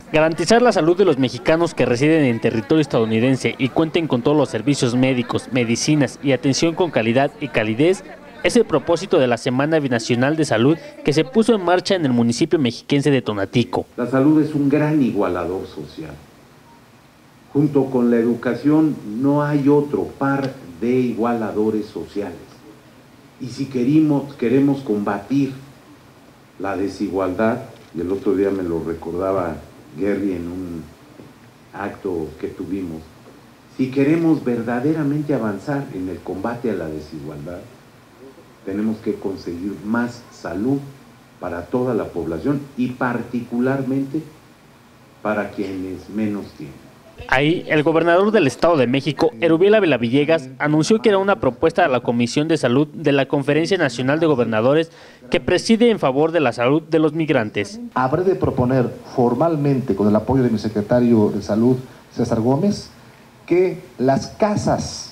Garantizar la salud de los mexicanos que residen en territorio estadounidense y cuenten con todos los servicios médicos, medicinas y atención con calidad y calidez es el propósito de la Semana Binacional de Salud que se puso en marcha en el municipio mexiquense de Tonatico. La salud es un gran igualador social. Junto con la educación no hay otro par de igualadores sociales. Y si queremos combatir la desigualdad, y el otro día me lo recordaba Gary en un acto que tuvimos, si queremos verdaderamente avanzar en el combate a la desigualdad, tenemos que conseguir más salud para toda la población y particularmente para quienes menos tienen. Ahí, el gobernador del Estado de México, Erubiel Ávila Villegas, anunció que era una propuesta de la Comisión de Salud de la Conferencia Nacional de Gobernadores que preside en favor de la salud de los migrantes. Habré de proponer formalmente, con el apoyo de mi secretario de Salud, César Gómez, que las casas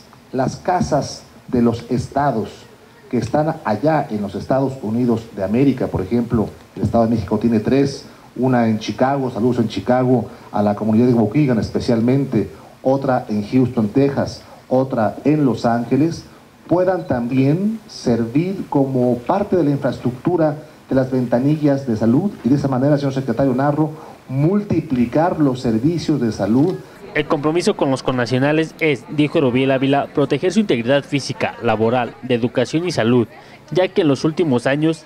de los estados que están allá en los Estados Unidos de América, por ejemplo, el Estado de México tiene 3, una en Chicago, saludos en Chicago, a la comunidad de Waukegan especialmente, otra en Houston, Texas, otra en Los Ángeles, puedan también servir como parte de la infraestructura de las ventanillas de salud y de esa manera, señor secretario Narro, multiplicar los servicios de salud. El compromiso con los connacionales es, dijo Erubiel Ávila, proteger su integridad física, laboral, de educación y salud, ya que en los últimos años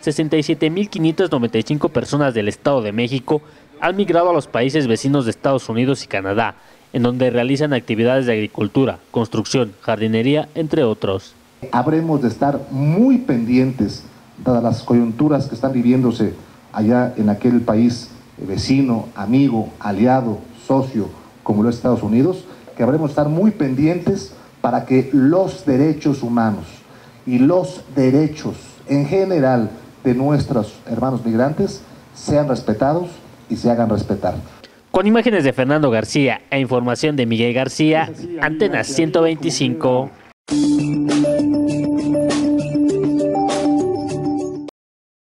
67.595 personas del Estado de México han migrado a los países vecinos de Estados Unidos y Canadá, en donde realizan actividades de agricultura, construcción, jardinería, entre otros. Habremos de estar muy pendientes, dadas las coyunturas que están viviéndose allá en aquel país vecino, amigo, aliado, socio, como lo es Estados Unidos, que habremos de estar muy pendientes para que los derechos humanos y los derechos en general de nuestros hermanos migrantes sean respetados y se hagan respetar. Con imágenes de Fernando García e información de Miguel García, Antena 125.